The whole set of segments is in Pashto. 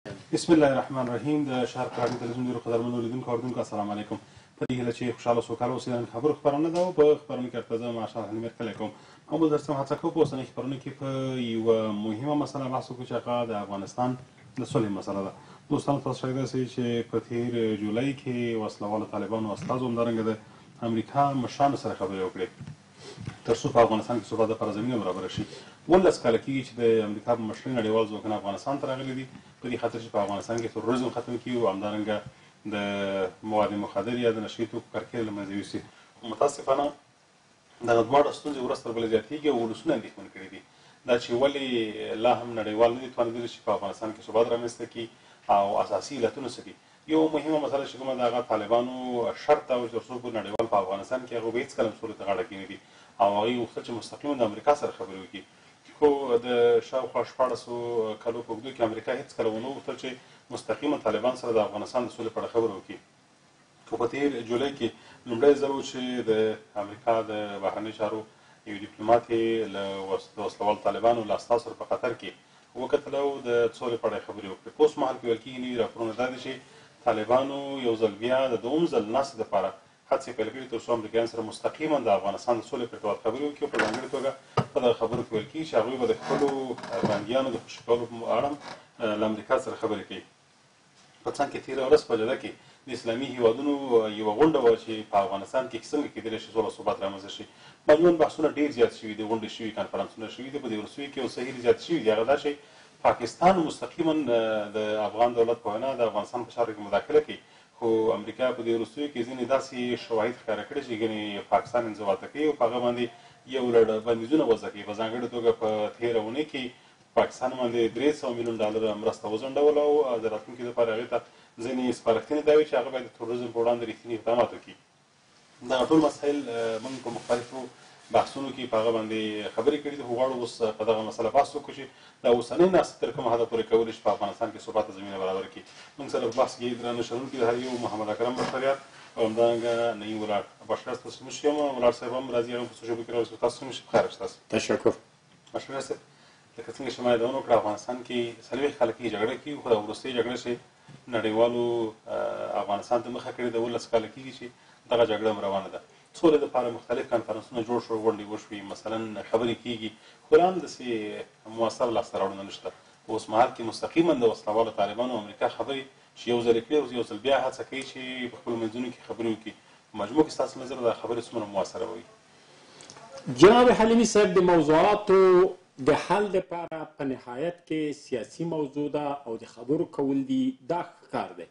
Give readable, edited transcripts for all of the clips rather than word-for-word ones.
بسم الله الرحمن الرحیم. د شارق تلویزیون ډیرو قدرمنو لیدونکو اوریدونکو السلام علیکم. په دې هیله چې خوشحاله سوکاله اوسئ. نن خبرو خپرونه ده او په خپرونه کې درته زه ماشاء الله نیم کلی کوم او موږ درته هڅه کوو په اوسنۍ خپرونه کې په یوه مهمه مسله بحث وکړو چې هغه د افغانستان د صلحې مسله ده. دوستانو تاسو شاید داسې چې په تیر جولای کې وسله طالبانو استازو همدارنګه د امریکا مشرانو سره خبرې وکړې تر څو په افغانستان کې ثبات لپاره زمینه برابره شي. 19 کاله کېږي چې د امریکا په مشرۍ نړیوال ځواکونه افغانستان ته راغلي دي په دې خاطر چې په افغانستان کې تروریزم ختم کړي او همدارنګه د مواد مخدر یا د نشهیي توکو کرکیله له منځه یوسي. متاسفانه دغه دواړه ستونزې ورځ تر بلې زیاتېږي او ولسونه اندېښمن کړي دي دا چې ولې لا هم نړیوال نه دي توانېدلي چې په افغانستان کې ثبات رامنځته کړي او اساسي علتونه څه دي. یو مهمه مسله چې کومه د هغه طالبانو شرط او تر څو پورې نړیوال په افغانستان کې هغوی به هېڅکله هم سولې ته غاړه کښېنږدي او هغوی غوښتل چې مستقیما د امریکا سره خبرې وکړي. خو د شاوخوا 1400 کلو په اوږدو کې امریکا هېڅکله ونه غوښتل چې مستقیما طالبان سره د افغانستان د سولې په اړه خبرې وکړي. خو په تېر جولای کې لومړی ځل و چې د امریکا د بهرنیو چارو یو ډیپلومات یې له وسلوال طالبانو له استازو سره په قطر کې وکتل او د سولې په اړه خبرې وکړې. په اوس مهال کې ویل کېږي نوي راپورونه دا دي چې طالبانو یو ځل بیا د دوم ځل ناستې دپاره هڅې پیل کړي تر څو امریکایانو سره مستقیما د افغانستان د سولې په ارتباط خبرې وکړي. په ځانګړې توګه په دغه خبرو کې ویل کېږي چې هغوی به د خپلو بندیانو د خوشي کولو په اړه له امریکا سره خبرې کوي. په څنګ کې تېره ورځ په جده کې د اسلامي هیوادونو یوه غونډه وه چې په افغانستان کې څنګه کېدلی شي سوله ثبات رامنځته شي. مجموعاً بحثونه ډېر زیات شوي دي، غونډې شوي، کنفرانسونه شوي دي. په دې وروستیو کې یو څه هیلې زیات شوي دي، هغه دا چې پاکستان مستقیما د افغان دولت په وینا د افغانستان په چارو کې مداخله کوي. خو امریکا په دې وروستیو کې ځینې داسې شواهد ښکاره کړي چې ګنې پاکستان انضباطه کوي او په هغه باندې یو لړ بندیزونه وضع کوي. په ځانګړې توګه په تېره اونۍ کې پاکستان باندې $300 میلیون مرسته وځنډوله او د راتلونکي لپاره هغې ته ځینې سپارښتنې دا وي چې هغه باید د تروریزم په وړاندې رښتیني اقدامات وکړي. دغه ټول مسایل موږ په مختلفو بحثونو کې په هغه باندې خبرې کړي دي. خو غواړو اوس په دغه مسله بحث وکړو چې دا اوسنۍ ناستې تر کومه حده پورې کولی شي په افغانستان کې ثبات ته زمینه برابره کړي. موږ سره په بحث کې درانه شنونکي د هر یو محمد اکرم بشریار او همدارنګه نعیم ولاړ بشریار ستاسو موږ یم ولاړ صاحب هم راځي هغه په ژبو کې راوځي. تاسو هم بخیر ستاسو. تشکر. بشریار صاحب لکه څنګه چې ما یادونه وکړه افغانستان کې 40 خلک جګړه کوي خو دا وروستۍ جګړه چې نړیوالو افغانستان ته مخه کړې ده 19 کاله کېږي چې دغه جګړه هم روانه ده. سولې دپاره مختلف کنفرانسونه جوړ شول، غونډې وشوې، مثلا خبرې کېږي، خو لا هم داسې مؤثر لاسته راوړنه نشته. په اوس مهال کې مستقیما د وسلوالو طالبانو او امریکا خبرې چې یو ځل یې کړې او یو ځل بیا هڅه کوي چې په خپلو منځونو کې خبرې وکړي. په مجموع کې ستاسو نظر دا خبرې څومره مؤثره وي؟ جناب حلیمي صاحب د موضوعاتو د حل لپاره په نهایت کې سیاسي موضوع ده او د خبرو کول دي دا ښه کار دی.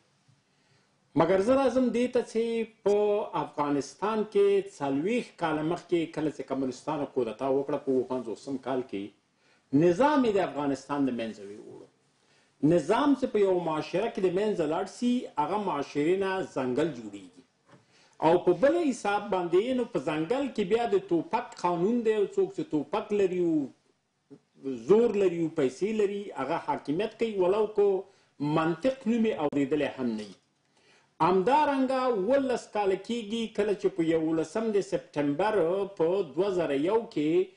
مګر زه راځم دې ته چې په افغانستان کې 40 کاله مخکې کله چې کمونستانو کودتا وکړه په 50 کال کې نظام د افغانستان د منځه ویوړو. نظام چې په یو معاشره کې د منځه لاړ شي هغه معاشرې نه ځنګل جوړیږي او په بل حساب باندې نو په ځنګل کې بیا د توپک قانون دی او څوک چې توپک لري او زور لري او پیسې لري هغه حاکمیت کوي ولو کو منطق نومې اورېدلی هم نه وي. همدارنګه 19 کاله کېږي کله چې په 11 سپټمبر په 2001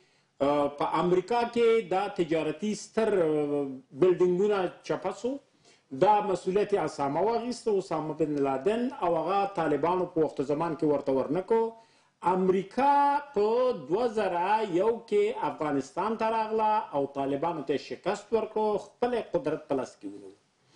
کې په امریکا کې دا تجارتي ستر بلډینګونه چپه سو. دا مسؤلیت اسامه واخیسته، اسامه بن لادن او هغه طالبانو په وخت زمان کې ورته ورنکو. امریکا په 2001 کې افغانستان ته راغله او طالبانو ته شکست ورکړو، خپل قدرت په لاس کې ونیو.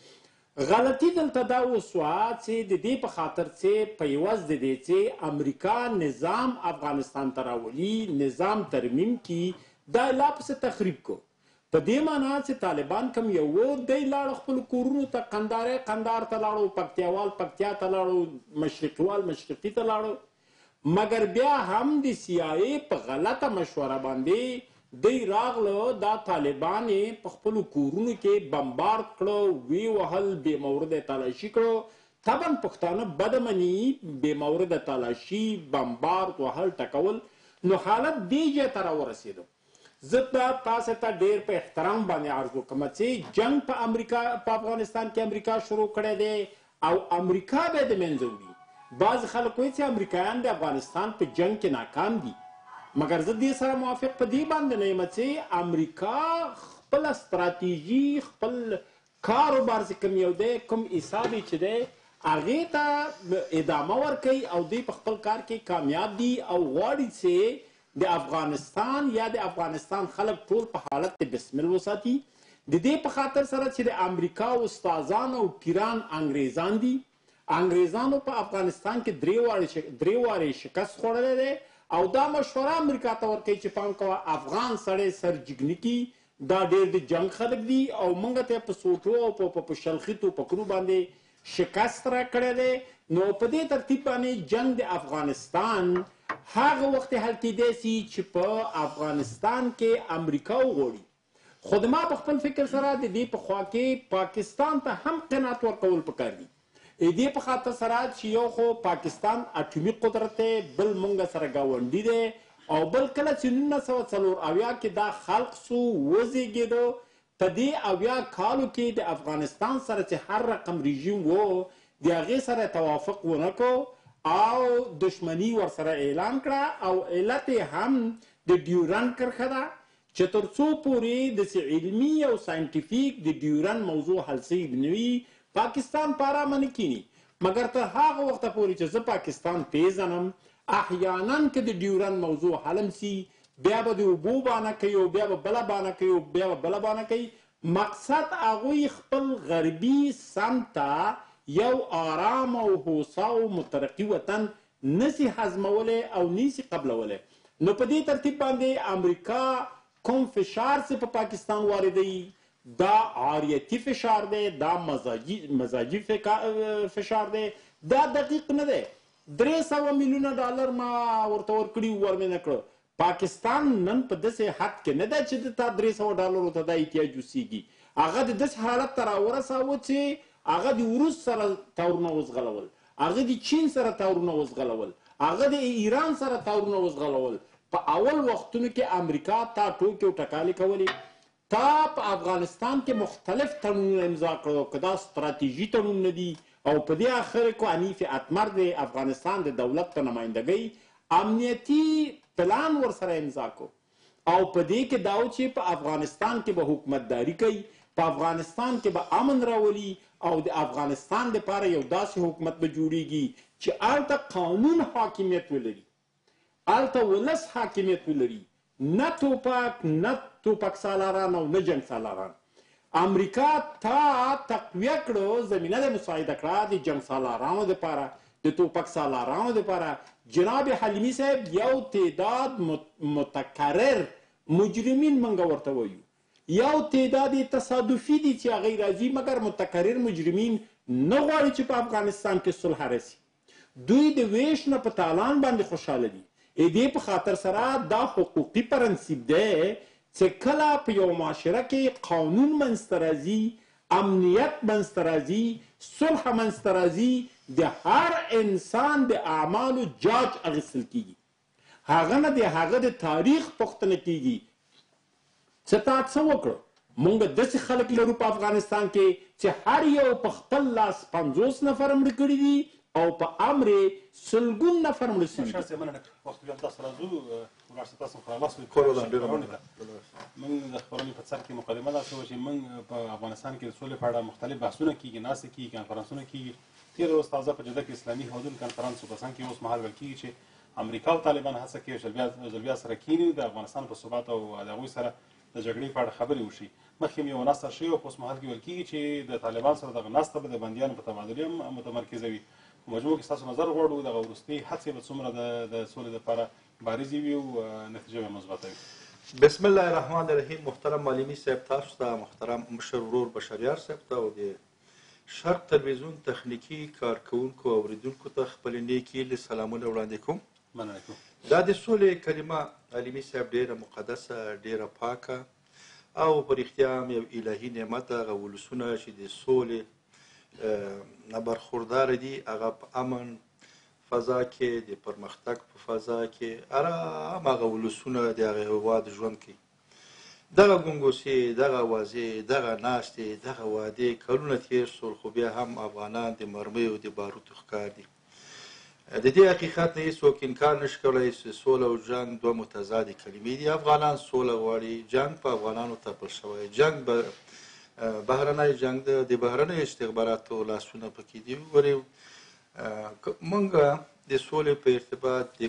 غلطي دلته دا وسوه چې د دې په خاطر چې په عوض د دې چې امریکا نظام افغانستان ته راولي، نظام ترمیم کړي، دا لا پسې تخریب کو. په دې معنا چې طالبان کوم یو دی لاړو خپلو کورونو ته، قندار ته لاړو، پکتیاوال پکتیا ته لاړو، مشرقیوال مشرقي ته لاړو. مګر بیا هم د CIA په غلطه مشوره باندې دی راغله دا طالبان په خپلو کورونو کې بمبارد کړو، وی وهل، بې مورده تالاشي کړو. طبعا پښتانه بده مني بې مورده تالاشي، بمبارد وهل، ټکول. نو حالت دې ځای ته راورسېدو. زه تاسو ته ډېر په احترام باندې عرض وکړم چې جنګ په افغانستان کې امریکا شروع کړی دی او امریکا به د منځه وړي. بعض خلک وایي چې امریکایان د افغانستان په جنګ کې ناکام دي، مګر زه دې سره موافق په دې باندې نه یم چې امریکا خپله ستراتیژي، خپل کاروبار چې کوم یو دی کوم حساب یې چې دی هغې ته ادامه ورکوي او دوی په خپل کار کې کامیاب دي او غواړي چې د افغانستان یا د افغانستان خلک ټول په حالت د بسمل وساتي. د دې په خاطر سره چې د امریکا استادان او پیران انګریزان دي. انګریزانو په افغانستان کې درې وارې شکست خوړلی دی او دا مشوره امریکا ته ورکوي چې پام کوه افغان سړی سر جګني دا ډېر د جنګ خلک دي او موږ ته په سوټو او په شلخي توپکونو باندې شکست را کړی دی. نو په دې ترتیب باندې جنگ د افغانستان هغه وخت حل کیدای شي چې په افغانستان کې امریکا وغواړي. خو د ما په خپل فکر سره د دې په خوا کې پاکستان ته هم قناعت ورکول پکار دي. د دې په خاطر سره چې یو خو پاکستان اټومي قدرت دی، بل مونږ سره ګاونډي دی او بل کله چې 1940 کې دا خلق سو وزېږېدو په دې 80 کالو کې د افغانستان سره چې هر رقم رژیم و د هغې سره توافق ونه کړو او دشمني ورسره اعلان کړه او علت هم د ډیورنډ کرښه ده چې تر څو پورې داسې علمي او ساینټیفیک د ډیورنډ موضوع حل سوي نه وي پاکستان په ارامه نه کینی. مګر تر هغه وخته پورې چې زه پاکستان پیژنم احیانا که د ډیورنډ موضوع حلم سي بیا به د اوبو بانه کوي او بیا به بله بانه کوي او بیا به بله بانه کوي. مقصد هغوی خپل غربي سمت ته یو آرام او هوسا او مترقي وطن نسي هضمولی او نسي قبلولی. نو په دې ترتیب باندې امریکا کوم فشار چې په پاکستان واردوي دا عاریتي فشار دی، دا مزاجي فشار دی، دا دقیق نه دی. 300 میلیونه ډالر ما ورته ورکړي ور مې نه کړه. پاکستان نن په داسې حد کې نه ده چې د تا 300 ډالرو ته دا احتیاج وسیږي. هغه د داسې حالت ته راورساوه چې هغه د روس سره تورونه وزغلول، هغه د چین سره تورونه وزغلول، هغه د ایران سره تورونه وزغلول. په اول وختونو کې امریکا تا ټوکې او ټکالې کولې. تا په افغانستان کې مختلف تړونونه امضا کړو که دا ستراتیژي تړون نه دي او په دې اخر کې حنیف اتمر د افغانستان د دولت په نمایندګۍ امنیتي پلان ورسره امضا کو او په دې کې دا و چې په افغانستان کې به حکومتداري کوي، په افغانستان کې به امن راولي او د افغانستان لپاره یو داسې حکومت به جوړیږي چې هلته قانون حاکمیت ولري، هلته ولس حاکمیت ولري، نه توپک سالاران او نه جنگ سالاران. امریکا تا تقویه کړو، زمینه د مساعده کړه د جنگ سالارانو دپاره، د توپک سالارانو دپاره. جناب حلیمي صاحب یو تعداد متکرر مجرمین منګه ورته وایو، یو تعداد تصادفي دي چې هغوی راځي، مګر متکرر مجرمین نه غواړي چې په افغانستان کې صلح راسي. دوی د ویش نه په تالان باندې خوشحاله دي. دې په خاطر سره دا حقوقي پرنسیپ دی چې کله په یو معاشره کې قانون منځته راځي، امنیت منځته راځي، صلح منځته راځي، د هر انسان د اعمالو جاج اخیستل کیږي. هغه نه د هغه د تاریخ پوښتنه کیږي چې تا څه وکړه. موږ داسې خلک لرو په افغانستان کې چې هر یو په خپل لاس 50 نفر مړه کړي دي او په امر سلګون نفر مړه شوي دي. وخت بیا تاسو راځو ولاړ شئ، تاسو خلاص وکړو. موږ د خبرونې په سر کې مقدمه داسې وه چې موږ په افغانستان کې د سولې په اړه مختلف بحثونه کېږي، ناستې کېږي، کنفرانسونه کېږي. تېره ورځ تازه په جده کې اسلامي هودون کنفرانس په پسند کې اوس مهال ویل کېږي چې امریکا او طالبان هڅه کوي ځل بیا سره کښېني، د افغانستان په ثبات او د هغوی سره د جګړې په اړه خبرې وشي. مخکې یو ناسته شوې او په اوس مهال کې ویل کېږي چې د طالبان سره دغه ناسته به د بندیانو په تبادلې هم متمرکزه وي. په مجموع کې ستاسو نظر غواړو دغه وروستۍ هڅې به څومره د سولې لپاره بارزې وي او نتیجه به مثبته وي. بسم الله الرحمن الرحیم. محترم معلمي صاحب تاسو ته، محترم مشر ورور بشریار صاحب ته او د شرق تلویزیون تخنیکي کارکوونکو او اوریدونکو ته خپلې نیکې سلامونه وړاندې کوم. مننه کوم. دا د سولې کلمه علمي صاحب ډېره مقدسه، ډېره پاکه او په رښتیا هم یو الهي نعمت. هغه ولسونه چې د سولې نه برخورداره دي هغه په امن فضا کې، د پرمختګ په فضا کې ارام هغه ولسونه د هغه هېواد ژوند کوي. دغه ګنګوسې، دغه اوازې، دغه ناستې، دغه وعدې کلونه تېر شول، خو بیا هم افغانان د مرمیو د باروتو ښکار دي. د دې حقیقت نه هېڅوک انکار نشي کولی چې سوله او جنګ دوه متضادې کلمې دي. افغانان سوله غواړي، جنګ په افغانانو تپل شوی. جنګ به بهرنی جنگ ده د بهرنیو استخباراتو لاسونه پکې دي. وګورئ موږ د سولې په ارتباط د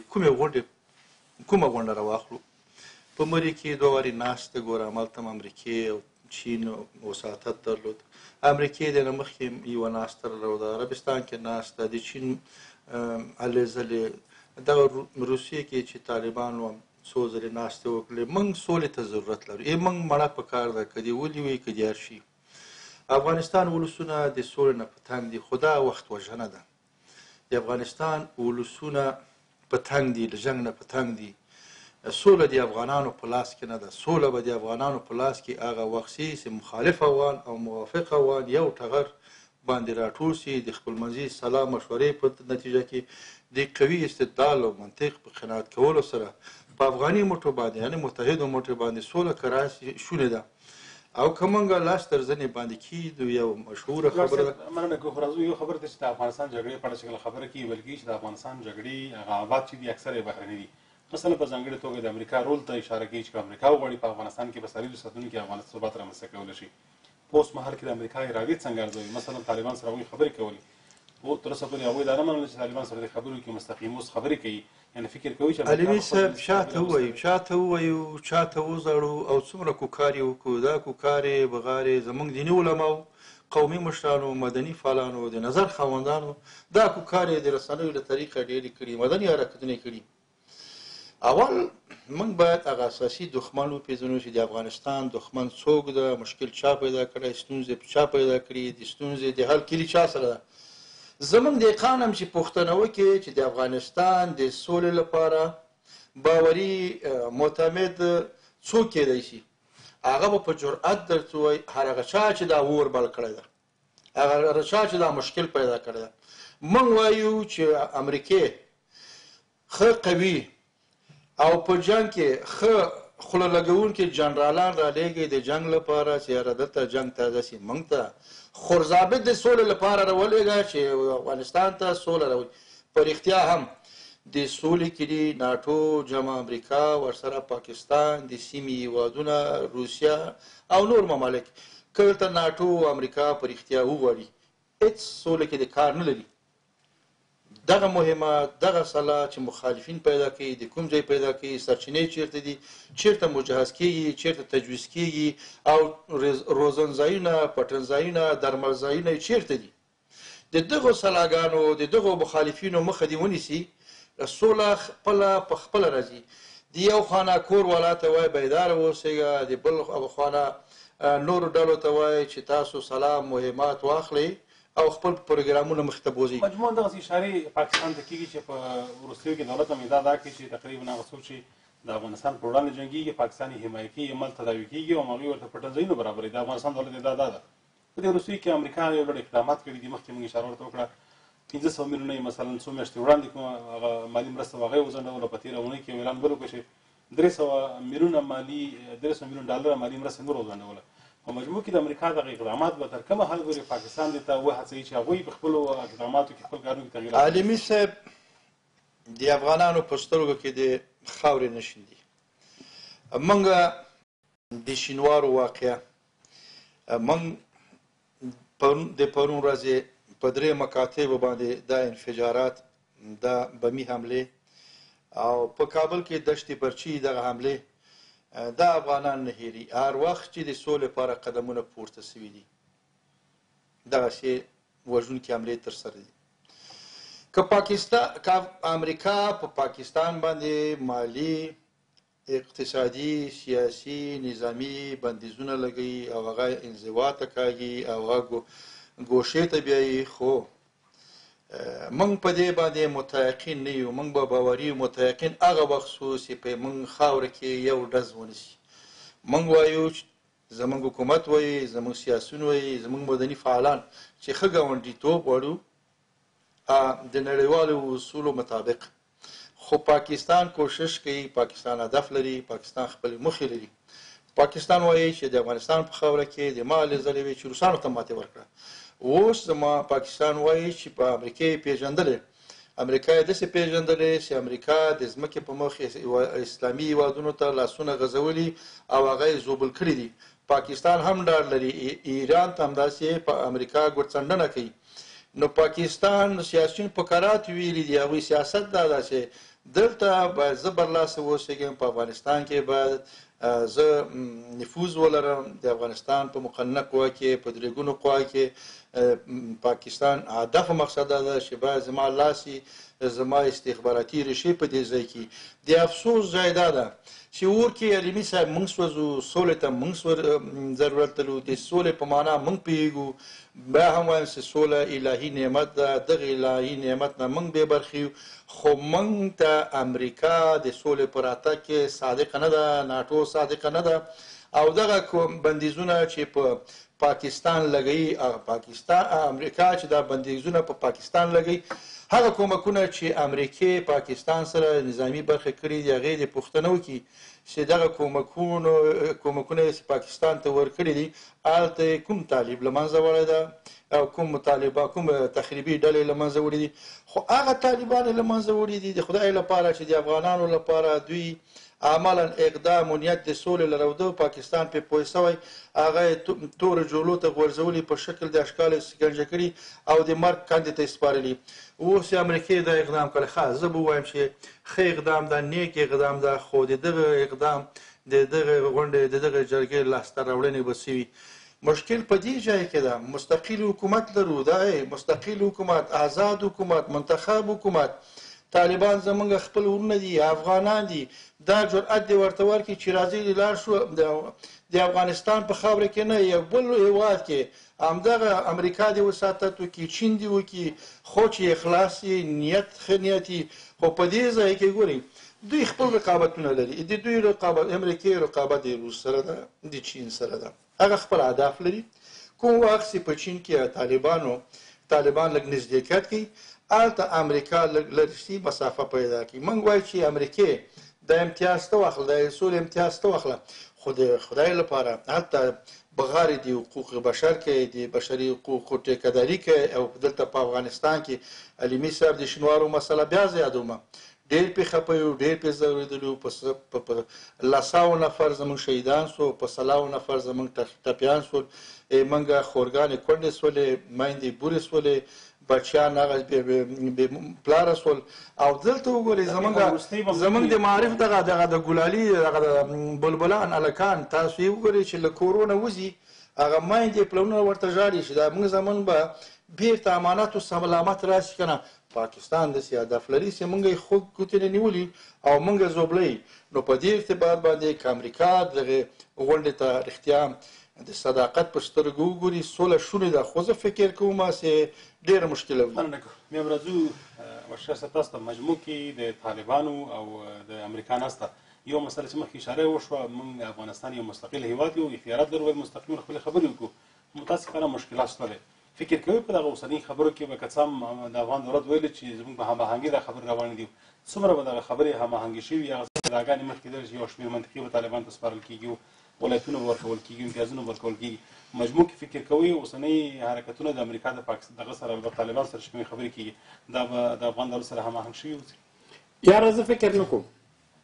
کومه غونډه راواخلو. په مري کې 2 وارې ناسته ګوره، همالته هم امریکې او چین وساطت درلود. امریکې د نه مخکې یوه ناسته درلوده، عربستان کې ناسته، د چین هلې ځلې، دغه روسیې کې چې طالبانو هم څو ځلې ناستې وکړلې. موږ سولې ته ضرورت لرو. موږ مړه په کار ده، که دې ولي وي که دې هر شي. افغانستان ولسونه د سولې نه په تنګ دي، خو دا وخت وژنه ده. د افغانستان ولسونه په تنګ دي، د جنګ نه په تنګ دي. سوله د افغانانو په لاس کې نه ده. سوله به د افغانانو په لاس کې هغه وخت شي چې مخالف افغان او موافق افغان یو ټغر باندې راټول شي، د خپلمنځي سلا مشورې په نتیجه کې د قوي استدلال او منطق په قناعت کولو سره په افغاني موټو باندې، یعنې متحدو موټو باندې سوله که راشي شونې ده. او که موږ لاس تر زنې باندې کیږو، یو مشهوره خبره ده. مننه کوم. راځو یو خبره ده چې د افغانستان جګړې په اړه چې کله خبره کیږي، بلکې چې د افغانستان جګړې هغه ابعاد چې دي اکثره یې بهرني دي. مثلا په ځانګړې توګه د امریکا رول ته اشاره کوي چې امریکا وغواړي په افغانستان کې په سرحدي ساتونو کې افغانستان ثبات رامنځته کولی شي. په اوس مهال کې د امریکا ارادې څنګه ارزوي؟ مثلا طالبان سره هغوی خبرې کولې، تر اوسه پورې هغوی دا نه منله چې طالبان سره د خبرو کې مستقیم اوس خبرې کوي. یعنې فکر کوي چې علمي صاحب چاته ووایو، چاته وزړو او څومره کوکار یې وکړو. دا کوکار یې بغار یې زموږ دیني علماو، قومي مشرانو، مدني فعالانو، د نظر خاوندانو، دا کوکار یې د رسنیو له طریقه ډېرې کړي، مدني حرکتونه یې کړي. اول موږ باید هغه اساسي دښمن وپېژنو چې د افغانستان دښمن څوک ده، مشکل چا پیدا کړی، ستونزې چا پیدا کړي، د ستونزې د حل کلي چا سره ده. زموږ دهقان هم چې پوښتنه وکړي چې د افغانستان د سولې لپاره باوري معتمد څوک کېدی شي، هغه به په جرأت درته ووایي هر هغه چا چې دا اور بل کړی ده، هغه چا چې دا مشکل پیدا کړی ده. موږ وایو چې امریکې ښه قوي او په جنګ کې ښه خوله لګونکي جنرالان رالیږي د جنګ لپاره چې یاره دلته جنګ تازه شي. موږ ته خورضابط د سولې لپاره راولېږه چې افغانستان ته سوله راولي. په رښتیا هم د سولې کلي ناټو جمع امریکا، ورسره پاکستان، د سیمې هېوادونه، روسیه او نور ممالک. که دلته ناټو او امریکا په رښتیا وغواړي، هېڅ سولې کې د کار نه لري. دغه مهمه، دغه سلا چې مخالفین پیدا کوي، د کوم ځای پیدا کوي، سرچینې چیرته دي، چیرته مجهز کیږي، چیرته تجویز کیږي، او روزن ځایونه، پټن ځایونه، درمل ځایونه چیرته دي. د دغو سلاګانو، د دغو مخالفینو مخه دې ونیسي. سوله خپله په خپله راځي. د یو خانه کور والا ته وایي بیداره اوسېږه، د بل خانه نورو ډلو ته وایي چې تاسو سلام مهمات واخلئ او خپل پروګرامونه مخې ته بوځي. مجموعاً دغسې اشارې پاکستان ته کېږي چې په وروستیو کې دولت هم ادعا دا کوي چې تقریبا هغه څوک چې د افغانستان پر وړاندې جنګېږي پاکستان یې حمایه کوي، عمل تداوي کېږي او هغوی ورته پټن ځایونه برابروي. د افغانستان دولت ادعا دا ده. په دې وروستیو کې امریکا یو لړ اقدامات کړي دي. مخکې موږ اشاره ورته وکړه، 500 میلیونه یې مثلا څو میاشتې وړاندې کومه هغه مالي مرسته هغه یې وځنډوله. په تېره اونۍ کې یو اعلان بل وکړه چې 300 میلیونه ډالره مالي مرسته نور وځنډوله. په مجموع کې د امریکا دغه اقدامات به تر کومه حد پورې پاکستان دې ته وهڅوي چې هغوی په خپلو اقداماتو کې خپل کارونو کې تغییرات. عالمي صاحب د افغانانو په سترګو کې د خاورې نه شیندي. موږ د شینوارو واقعه، موږ د پرون ورځې په 3 مکاتبو باندې دا انفجارات، دا بمي حملې او په کابل کې دشتې پرچي دغه حملې، دا افغانان نه هېري. هر وخت چې د سولې لپاره قدمونه پورته سوي دي، دغسې وژونکي حملې ترسره دي. که امریکا په پاکستان باندې مالي، اقتصادي، سیاسي، نظامي بندیزونه لګوي او هغه انزوا ته کاږي او هغه ګوشې ته بیایي، خو موږ په دې باندې متیقن نه یو. موږ به باوري متیقن هغه وخت شو چې په موږ خاوره کې یو ډز ونیسي. موږ وایو، زموږ حکومت وایي، زموږ سیاسیون وایي، زموږ مدني فعالان چې ښه ګاونډیتوب غواړو د نړیوالو اصولو مطابق. خو پاکستان کوشش کوي، پاکستان هدف لري، پاکستان خپل موخې لري. پاکستان وایي چې د افغانستان په خاوره کې د مالې ځلې وي چې روسانو ته ماتې ورکړه. اوس زما پاکستان وایي چې په امریکا یې پېژندلې، امریکا یې داسې پېژندلې چې امریکا د ځمکې په مخ اسلامي هېوادونو ته لاسونه غځولي او هغه یې زوبل کړي دي. پاکستان هم ډار لري، ایران ته همداسې په امریکا ګوتڅنډنه کوي. نو پاکستان سیاسیون په کرات ویلي دي، هغوی سیاست دا ده چې دلته باید زه برلاسه واوسېږم، په افغانستان کې باید زه نفوذ ولرم، د افغانستان په مقننه قوه کې، په درې ګونو قوه کې پاکستان هدف او مقصد دا ده چې باید زما لاسي زما استخباراتي ریشې په دې ځای کې. د افسوس ځای دا ده چې اور کې علمي صاحب موږ سوځو، سولې ته موږ ضرورت لرو، د سولې په معنا موږ پوهېږو. بیا هم وایم چې سوله الهي نعمت ده، دغه الهي نعمت نه موږ بې برخې یو، خو موږ ته امریکا د سولې په راتګ کې صادقه نه ده، ناټو صادقه نه ده، او دغه بندیزونه چې په پاکستان لګوي، امریکا چې دا بندیزونه په پاکستان لګوي، هغه کومکونه چې امریکې پاکستان سره نظامي برخې کړي دي، هغې دې پوښتنه وکړي چې دغه کومکونه یې پاکستان ته ورکړي دي، هلته کوم طالب له منځه وړی ده او کوم تخریبي ډلې له منځه وړي دي. خو هغه طالبان یې له منځه وړي دي د خدای لپاره چې د افغانانو لپاره دوی عملا اقدام و نیت د سولې لرو، پاکستان پې پوه شوی، هغه یې تورو جولو ته غورځولي، په شکل د اشکال یې سکنجه کړي او د مرګ کندې ته یې سپارلي. اوس یې امریکې دا اقدام کړی. ښه، زه به ووایم چې ښه اقدام ده، نیک اقدام ده، خو د دغه اقدام د دغه غونډې د دغه جرګې لاسته راوړنې به څه وي؟ مشکل په دې ځای کې ده، مستقل حکومت لرو، دا مستقل حکومت، آزاد حکومت، منتخب حکومت. طالبان زمونږ خپل ورونه دي، افغانان دي، دا جرأت دې ورته ورکړي چې راځئ لاړ شو د افغانستان په خاوره کې نه، یو بل هېواد کې همدغه امریکا دې وساتت وکړي، چین دې وکړي، خو چې اخلاص یې نیت ښه نیت یي. خو په دې ځای کې ګورئ دوی خپل رقابتونه لري، د دوی رقابت امریکې رقابت د روس سره ده، د چین سره ده، هغه خپل اهداف لري. کوم وخت چې په چین کې طالبان لږ نزدېکت کوي، هلته امریکا لږ لرې مسافه پیدا کوي. موږ وایو چې امریکې دا امتیاز ته واخله، د سولې امتیاز ته واخله، خو د خدای لپاره هلته بغارې د حقوق بشر کوي، د بشري حقوقو ټیکهداري کوي. او دلته په افغانستان کې علمي صاحب د شینوارو مسله بیا زه یادومه، ډېر پې خفه یو، ډېر پې ځورېدلي، په لساو نفر زموږ شهیدان سو، په سلاو نفر زموږ ټپیان سول، موږ خورګانې کونډې سولې، میندې بورې سولې، بچیان هغه بې پلاره سول. او دلته وګورئ زموږ د معارف دغه د ګلالي دغه بلبلان هلکان، تاسو یې وګورئ چې له کورونه وځي، هغه میندې پلونه ورته ژاړي چې دا موږ زمون به بیرته امانت و سلامت راشي که نه. پاکستان داسې هدف لري چې موږ یې خوږ ګوتې نه نیولي او موږ زوبلی. نو په دې ارتباط باندې که امریکا دغې غونډې ته رښتیا د صداقت په سترګو وګوري، سوله شونې ده، خو زه فکر کوم چې ډېره مشکله وي. بیا به راځو ورشه صاحب، تاسو ته مجموع کې د طالبانو او د امریکا ناسته یو مسله چې مخکې اشاره وشوه، موږ افغانستان یو مستقل هېواد یو، اختیارات لرو باید مستقل خپلې خبرې وکړو. متاسفانه مشکلات شته دی. فکر کوئ په دغه اوسنۍ خبرو کې به که څه هم د افغان دولت ویلي چې زموږ په هماهنګۍ دا خبرې روانې دي، څومره به دغه خبرې هماهنګې شوي، هغه ادعاګانې مخکې درځي چې یو شمېر منطقې به طالبانو ته سپارل کېږي، ولایتونه به ورکول کېږي، امتیازونه به ورکول کېږي. مجموع کې فکر کوئ اوسنۍ حرکتونه د امریکا د دغه سره البته طالبان سره چې کومې خبرې کېږي دا به د افغان دولت سره هماهنګ شوي اوسي؟ یاره زه فکر نه کوم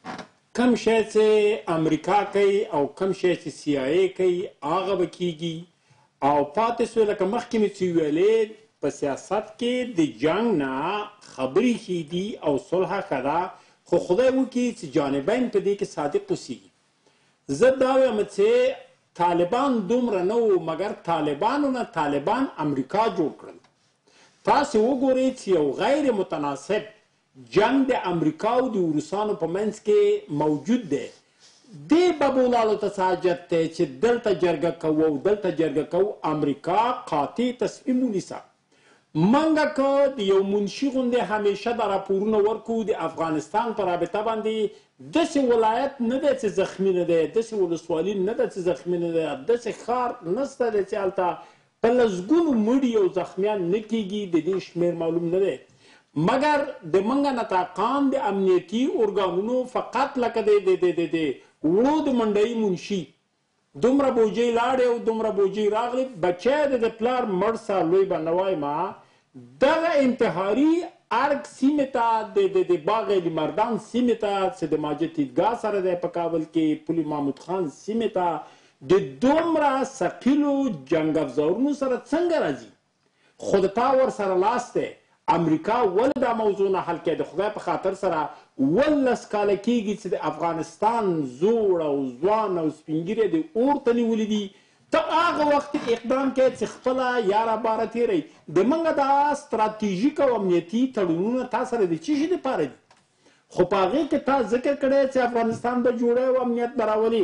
کم شی چې امریکا کوي او کم شی چې CIA کوي هغه به کېږي. او پاتې سوی لکه مخکې مې چې ویلې په سیاست کې د جنګ نه خبرې ښې دي او صلح ښه ده، خو خدای وکړي چې جانبین په دې کې صادق اوسېږي. زه دا وایم چې طالبان دومره نه وو، مګر طالبانو نه طالبان امریکا جوړ کړل. تاسې وګورئ چې یو غیر متناسب جنگ د امریکا او د روسانو په منځ کې موجود دی. دې ببولالو ته څه حاجت دی چې دلته جرګه کوو او دلته جرګه کوو؟ امریکا قاطع تصمیم ونیسه. منګه که د یو منشي غوندې همیشه دا راپورونه ورکوو د افغانستان په رابطه باندې، داسې ولایت نه دی چې زخمي نه دی، داسې ولسوالي نه ده چې زخمي نه دی، داسې ښار نشته دی چې هلته په لسګونو مړي او زخمیان نه کېږي، د دې شمېر معلوم نه دی. مګر د منګه نطاقان د امنیتي ارګانونو فقط لکه د وړو د منډۍ منشي دومره بوجۍ لاړې او دومره بوجۍ راغلې، بچی د پلار مړ سه لوی به نه وایم. دغه انتحاري ارګ سیمې ته د باغ مردان سیمې ته چې د ماجد عیدګاه سره دی په کابل کې، پل محمود خان سیمې ته د دومره ثقیلو جنګ افزارونو سره څنګه راځي؟ خو د تا ورسره لاس دی. امریکا ولې دا موضوع نه حل کوي؟ د خدای په خاطر سره 18 کاله کېږي چې د افغانستان زوړ او ځوان او سپین ږیري د اور ته نیولي دي. ته هغه وخت اقدام کوې چې خپله یاره باره تېری. د موږ دا ستراتیژیک او امنیتي تړونونه تا سره د څه شي دپاره دي؟ خو په هغې کې تا ذکر کړی چې افغانستان به جوړی او امنیت به راولي.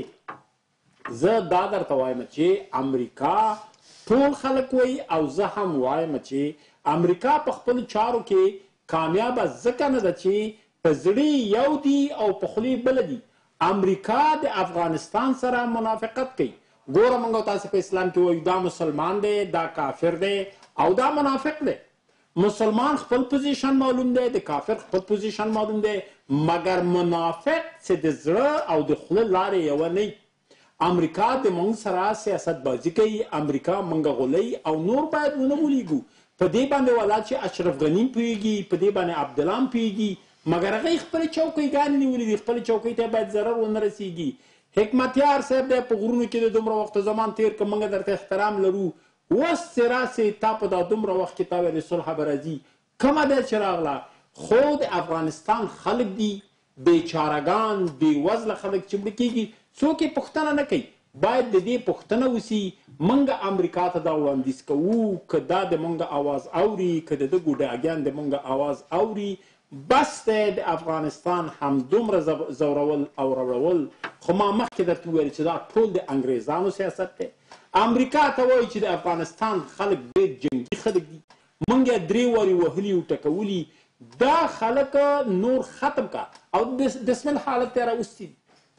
زه دا درته وایم چې امریکا ټول خلک وایي او زه هم وایم چې امریکا په خپلو چارو کې کامیابه ځکه نه ده چې په زړه یو دي او په خولې بله دي. امریکا د افغانستان سره منافقت کوي. ګوره موږ تاسې په اسلام کې وایو دا مسلمان دی، دا کافر دی او دا منافق دی. مسلمان خپل پوزیشن معلوم دی، د کافر خپل پوزیشن معلوم دی، مګر منافق چې د زړه او د خوله لارې یوه نه وي. امریکا د موږ سره سیاست بازي کوي. امریکا موږ غولوي او نور باید ونه غولیږو. په دې باندې ولا چې اشرف غني پوهېږي، په دې باندې عبدالله هم پوهېږي، مګر هغوی خپلې چوکیګانې نیولې دي. خپلې چوکۍ ته باید ضرر ونه رسېږي. حکمتیار صاحب دی په غرونو کې د دومره وخت زمان تېر که موږ درته احترام لرو. اوس چې راسې تا په دا دومره وخت کې تا ویلې صلح به راځي، کومه دی چې راغله؟ خو د افغانستان خلک دي بېچارهګان، بېوزله خلک چې مړه کېږي، څوک یې پوښتنه نه کوي. باید د دې پوښتنه وسي. موږ امریکا ته دا وړاندیز کوو که دا د موږ آواز اوري، که د ده ګوډاګیان د موږ آواز اوري، بس دی د افغانستان همدومره زورول او راوړول. خو ما مخکې درته وویل چې دا ټول د انګریزانو سیاست دی. امریکا ته وایي چې د افغانستان خلک ډېر جنګي خلک دي، موږ یې 3 وارې وهلي او ټکولي. دا خلک نور ختم کا او بسم الله حالت ته راوستي.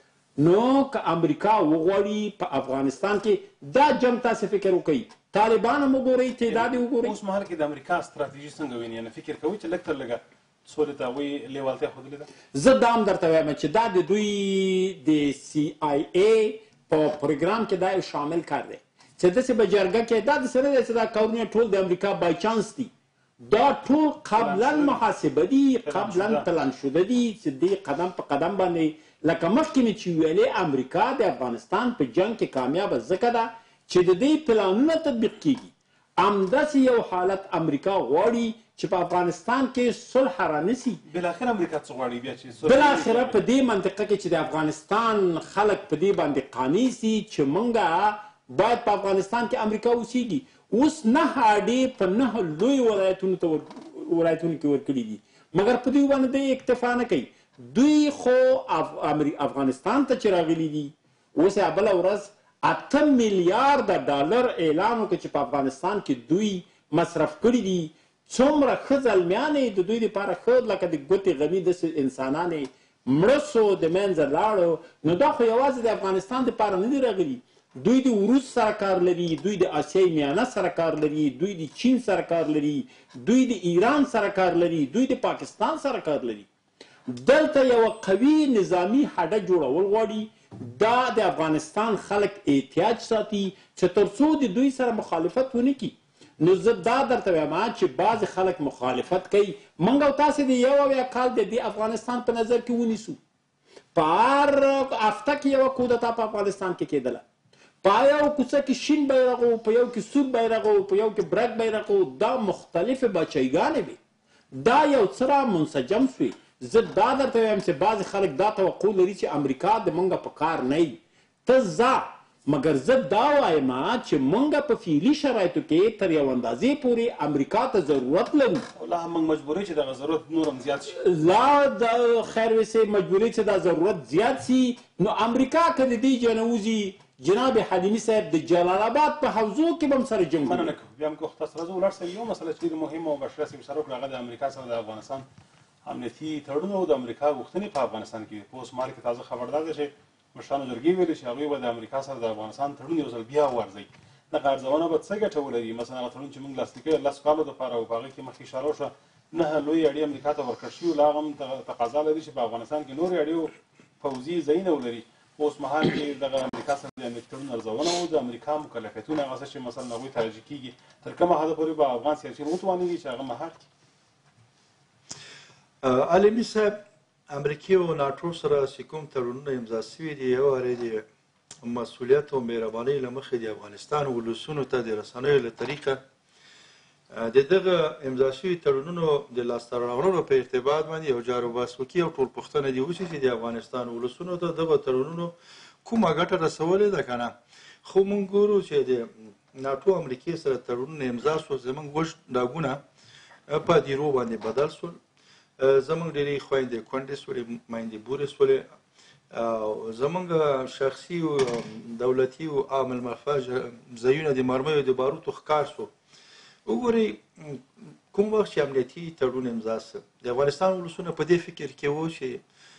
نو که امریکا وغواړي په افغانستان کې دا جنګ تاسې فکر وکړئ، طالبان هم وګورئ، تعداد یې وګورئ. اوس مهال کې د امریکا ستراتیژي څنګه ویني؟ یعنې فکر کوئ چې لږ تر لږه سولې ته هغوی لیوالتیا ښودلې ده؟ زه دا هم درته وایم چې دا د دوی د CIA په پروګرام کې دا یو شامل کار دی چې داسې به جرګه کې دا داسې نه دی چې دا کارونه ټول د امریکا بای چانس دي. دا ټول قبلا محاسبه دي، قبلا پلان شده دي چې دې قدم په قدم باندې لکه مخکې مې چې ویلې امریکا د افغانستان په جنګ کې کامیابه ځکه ده چې د دې پلانونه تطبیق کیږي. همداسې یو حالت امریکا غواړي چې په افغانستان کې صلح رانسي. بالاخره امریکا څه غواړي بیا چې بالاخره په دې منطقه کې چې د افغانستان خلک په دې باندې قانع سي چې موږ باید په افغانستان کې امریکا اوسیږي. اوس 9 هډې په 9 لوی ولایتونو کې ورکړي دي، مګر په دوی باندې دوی اکتفا نه کوي. دوی خو افغانستان ته چې راغلي دي، اوس یې بله ورځ 8 میلیارده ډالر اعلان وکړي چې په افغانستان کې دوی مصرف کړي دي. څومره ښه زلمیانې د دوی لپاره ښه لکه د ګوتې غني داسې انسانانې مړه سو، د منځه لاړو. نو دا خو یوازې د افغانستان دپاره نه دي راغلي. دوی د وروس سره کار لري، دوی د آسیای میانه سره کار لري، دوی د چین سره کار لري، دوی د ایران سره کار لري، دوی د پاکستان سره کار لري. دلته یو قوي نظامی هډه جوړول غواړي. دا د افغانستان خلک احتیاج ساتي چې تر څو د دوی سره مخالفت ونه کړي. نو زه دا درته وایم چې بعضې خلک مخالفت کوي. موږ او تاسې د 1 کال د دې افغانستان په نظر کې ونیسو. په هر هفته کې یوه کودتا په افغانستان کې کېدله. په یو کوڅه کې شین بیرغ و، په یو کې سور بیرغ و، په یو کې برګ بیرغ و. دا مختلفې بچیګانې وې. دا یو څه را منسجم سوې. زه دا درته وایم چې بعضې خلک دا توقع لري چې امریکا د موږ په کار نه وي. ته ځه، مګر زه دا وایم چې موږ په فعلي شرایطو کې تر یو اندازې پورې امریکا ته ضرورت لرو. لا هم موږ مجبوري چې دغه ضرورت نور هم زیات شي. لا د خیر وسې مجبوري چې دا ضرورت زیات شي. نو امریکا که د دې جنه وځي، جناب حلیمي صاحب د جلال آباد په حوزو کې به هم سره جنګ مننه کوم. بیا هم که تاسو سره زه ولاړ سم، یو مسله چې ډېره مهمه او بشره سیم سره وکړه، هغه د امریکا سره د افغانستان امنیتي تړون او د امریکا غوښتنې په افغانستان کې. په اوس مهال کې تازه خبردار ده چې مشرانو جرګې ویلې چې هغوی به د امریکا سره د افغانستان تړون یو ځل بیا وارزوي. دغه ارزونه به څه ګټه ولري؟ مثلا هغه تړون چې موږ لاسلیک کړی 10 کالو دپاره او په هغه کې مخکې اشاره وشوه 9 لویې اړې امریکا ته ورکړل شوي، لا هغه هم تقاضا لري چې په افغانستان کې نورې اړې پوځي ځایونه ولري. اوس مهال کې دغه امریکا سره د امنیتي تړون ارزونه او د امریکا مکلفیتونه هغه څه چې مثلا هغوی ته راجع کېږي، تر کومه حده پورې به افغان سیاسیون وتوانېږي چې هغه مهار کړي؟ عالمي صاحب، امریکې او ناټو سره چې کوم تړونونه امضا سوي دي، یو واری د مسؤلیت او مهربانۍ له مخې د افغانستان ولسونو ته د رسنیو له طریقه د دغه امضا شوي تړونونو د لاسته راوړلو په ارتباط باندې یو جار و بحث وکړي او ټولپوښتنه دې وشي چې د افغانستان ولسونو ته دغه تړونونو کومه ګټه رسولې ده که نه. خو موږ ګورو چې د ناټو امریکې سره تړونونه امضا شول، زموږ وږ ډاګونه په دیرو باندې بدل شول، زموږ ډېرې خویندې کونډې شولې، میندې بورې شولې، او زموږ شخصي او دولتي او عام المنفعه ځایونه د مرمیو د باروتو ښکار شو. وګورئ کوم وخت چې امنیتي تړون امضا شو، د افغانستان ولسونه په دې فکر کې وو چې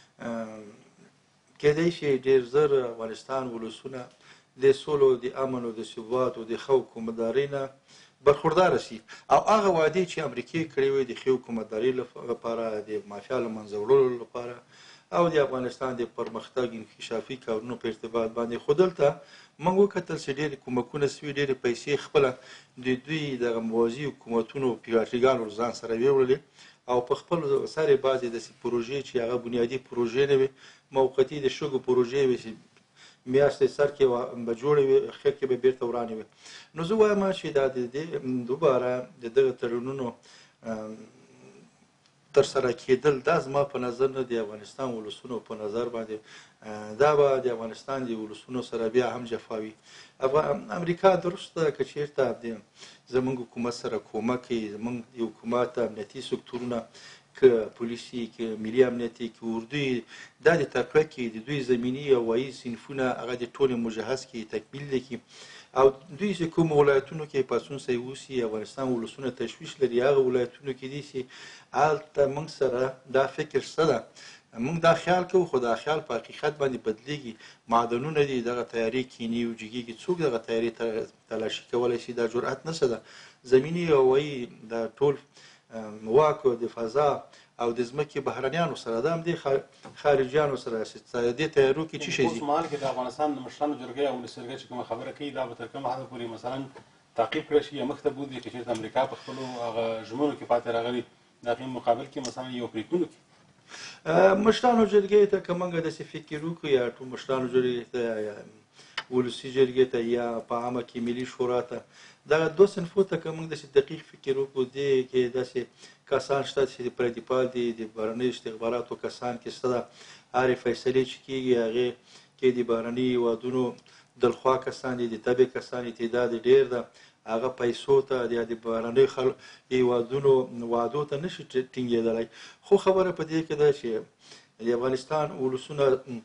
کېدای شي ډېر زر افغانستان ولسونه د سولو، د امن او د ثبات او د ښه حکومتدارۍ نه برخورداره شي، او هغه وعدې چې امریکې کړې وې د ښې حکومتدارۍ لپاره، د مافیا له منځه وړلو لپاره او د افغانستان د پرمختګ انکشافي کارونو په ارتباط باندې. خو دلته موږ وکتل چې ډېرې کومکونه سوي، ډېرې پیسې خپله د دوی دغه موازي حکومتونو پیاټریګانو ځان سره ویوړلې او په خپل سر یې بعضې داسې پروژې چې هغه بنیادي پروژې نه وي، موقتي د شګو پروژې وي چې میاشتې سر کې به جوړې وي، اخر کې به بېرته ورانې وي. نو زه وایم چې دا د دې دوباره د دغه تړونونو ترسره کېدل، دا زما په نظر نه د افغانستان ولسونو په نظر باندې دا به د افغانستان د ولسونو سره بیا هم جفاوي. امریکا درست ده که چېرته زموږ حکومت سره کومک کوي، زموږ د حکومت امنیتي سکتورونه که پولیسي، که ملي امنیتي، که اردوي، دا د تقویه کې د دوی زمیني او هوایي صنفونه هغه د ټولې مجهز کړي، تکمیل دې کړي، او دوی چې کوم ولایتونو کې پاڅون سوی اوسي، افغانستان ولسونه تشویش لري، هغه ولایتونو کې دي چې هلته موږ سره دا فکر شته ده، موږ دا خیال کوو، خو دا خیال په حقیقت باندې بدلیږي. معدنونه دي، دغه تیارې کیني او جګیږي، څوک دغه تیارې تلاشي کولی شي؟ دا جرأت نشته ده. زمیني او هوایي دا ټول واک د فضا او د ځمکې بهرنیانو سره، دا هم دې خارجیانو سره دې تیارو کې څه شی اوس مهال کې د افغانستان د مشرانو جرګې او ولس جرګې چې کومه خبره کوي، دا به تر کومه حده پورې مثلا تعقیب کړی شي یا مخته بوځي که چېرته امریکا په خپلو هغه ژمنو کې پاتې راغلي، د هغې مقابل کې مثلا یو پرېکړونو کې مشرانو جرګې ته که موږ داسې فکر وکړو، یا ټول مشرانو جرګې ته یا ولسي جرګې ته یا په عامه کې ملي شورا ته، دغه دوه صنفو ته که موږ داسې دقیق فکر وکړو، دې کې داسې کسان شته چې د پردي پال دي، د بهرنیو استخباراتو کسان کې شته ده، هرې فیصلې چې کېږي هغې کې د بهرني هېوادونو دلخوا کسان دي، د تبې کسان دي، تعداد یې ډېر ده، هغه پیسو ته یا د بهرنیو هېوادونو وعدو ته نشي ټینګېدلی. خو خبره په دې کې ده چې د افغانستان ولسونه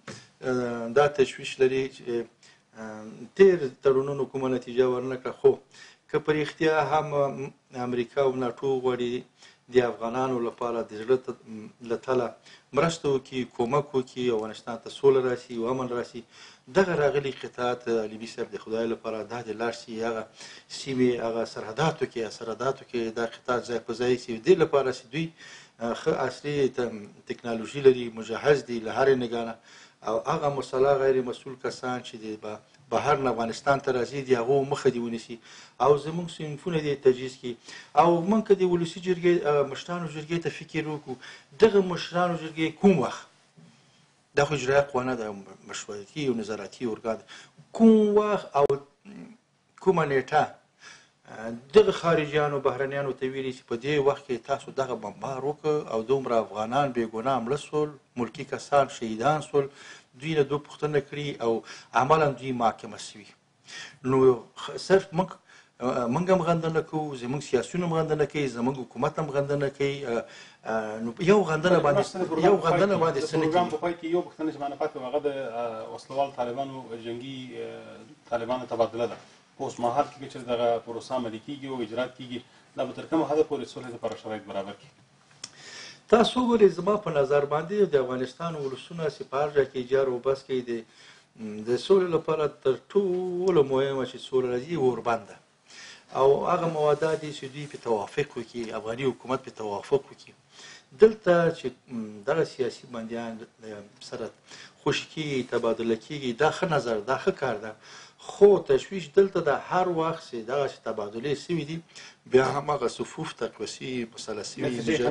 دا تشویش لري چې تېر تړونونو کومه نتیجه ورنه کړه، خو که په رښتیا هم امریکا او ناټو غواړي د افغانانو لپاره د زړه له تله مرسته وکړي، کومک وکړي، افغانستان ته سوله راسي او امن راسي، دغه راغلي قطاعت علمي صاحب د خدای لپاره دا د لاړ شي، هغه سیمې هغه سرحداتو کې دا قطاعت ځای په ځای شي، دې لپاره چې دوی ښه عصري تکنالوژي لري، مجهز دي له هرې نګاه نه، او هغه مسلح غیر مسؤل کسان چې د بهر نه افغانستان ته راځي د هغو مخه دې ونیسي او زموږ صنفونه دې تجهیز کړي. او موږ که د ولسي جرګې مشرانو جرګې ته فکر وکړو، دغه مشرانو جرګې کوم وخت، دا خو اجرایه قوه نه ده، مشورتي او نظارتي ارګان، کوم وخت او کومه نیټه دغه خارجیانو بهرنیانو ته ویلي چې په دې وخت کې تاسو دغه بمبار وکړ او دومره افغانان بې ګناه مړه سول، ملکي کسان شهیدان سول، دوی نه دوه پوښتنه کړي او عملا دوی محاکمه سوي. نو صرف موږ هم غندنه کوو، زموږ سیاسیون هم غندنه کوي، زموږ حکومت هم غندنه کوي، نو یو غندنه باندې څه نه کېږي. په پای کې یو پوښتنه چې مانه پاتې وه، هغه د وسلوال طالبانو جنګي طالبانو تبادله ده. په اوس مهال کې چې دغه پروسه عملي کېږي او اجرات کېږي، دا به تر کومه حده پورې صلح لپاره شرایط برابر کړي؟ تاسو وګورئ، زما په نظر باندې د افغانستان ولسونه چې په هر ځای کې جار و بس کوي، د سولې لپاره تر ټولو مهمه چې سوله راځي اوربند ده، او هغه موادات دي چې دوی پې توافق وکړي، افغاني حکومت پې توافق وکړي. دلته چې دغه سیاسي بندیان سره خوشي کېږي، تبادله کېږي، دا ښه نظر، دا ښه کار ده، خو تشویش دلته د هر وخت چې دغسې تبادلې سوي دي بیا هماغه صفوف تقویسي مسله سوي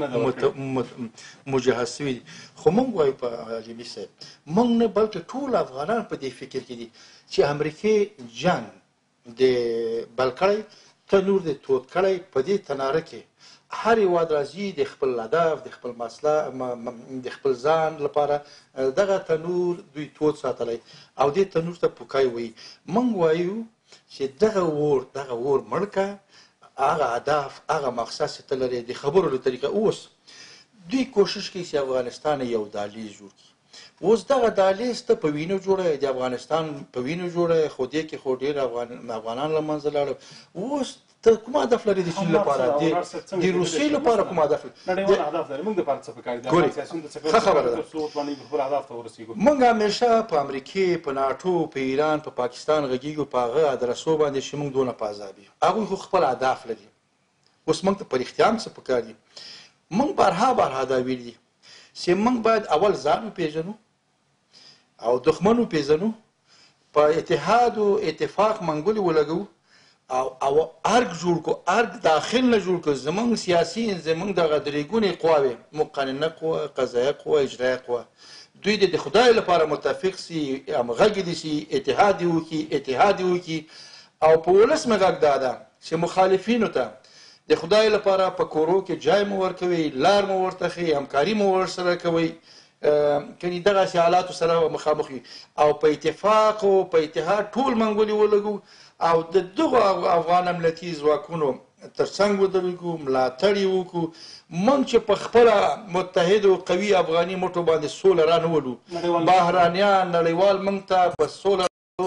مجهز سوي دي خو موږ وایو په علمي صاحب موږ نه بلکې ټول افغانان په دې فکر کې دي چې امریکې جنګ د بل کړی تنور د تود کړی په دې تناره کې هر هېواد راځي د خپل هدف د خپل مسله د خپل ځان لپاره دغه تنور دوی تود ساتلی او دې تنور ته پوکای وایي موږ وایو چې دغه اور مړ که هغه هدف هغه مقصد چې ته لرې د خبرو له طریقه اوس دوی کوشش کوي چې افغانستان یو دهلیز جوړ کړي اوس دغه دهلیز ته په وینو جوړه د افغانستان په وینو جوړه خو دې کې خو ډېر افغانان له منځه لاړل اوس ته کوم هدف لري د چین لپاره د روسیې لپاره کوم هدف نړیوال اهداف لري موږ دپاره څه پکار دي سیاسیون د څه خبره ده خپل اهداف ته ورسېږو موږ همیشه په امریکې په ناټو په ایران په پاکستان غږیږو په هغه ادرسو باندې چې موږ دونه په عذاب یو هغوی خو خپل اهداف لري اوس موږ ته په رښتیا هم څه پکار دي موږ بارها دا ویلي دي چې موږ باید اول ځان وپېژنو او دښمن وپېژنو په اتحاد او اتفاق منګولې ولګوو او ارګ جوړ کړو ارګ داخل نه جوړ کړو زموږ سیاسي زموږ دغه درې ګونې قواوې مقننه قوه قضایه قوه اجرایه قوه دوی د خدای لپاره متفق سي همغږي دي سي اتحاد وکړي او په ولس مې غږ دا ده چې مخالفینو ته د خدای لپاره په کورو کې جای مو ورکوي لار مو ورته ښیي همکاري مو ورسره کوئ کني دغسې حالاتو سره مخامخ وي او په اتفاق او په اتحاد ټول منګولې ولګو او د دغو افغان امنیتي ځواکونو تر څنګ ودرېږو ملاتړ یې وکړو موږ چې په خپله متحد او قوي افغاني موټو باندې سوله رانولو بهرانیان نړیوال موږ ته په سوله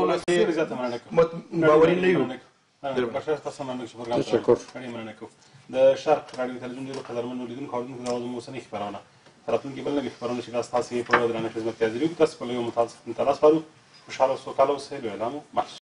باوري نه یو د شرق راډیو تلویزیون ډېرو قدرمنو لیدونکو اورېدونکو دا زموږ اوسنۍ خپرونه تر راتلونکي بل نوې خپرونه چې دا ستاسې په درنه خدمت کې حاضرېږو تاسو په یو متعصب سپارو خوشحاله او سوکاله اوسئ له اعلامو محسوس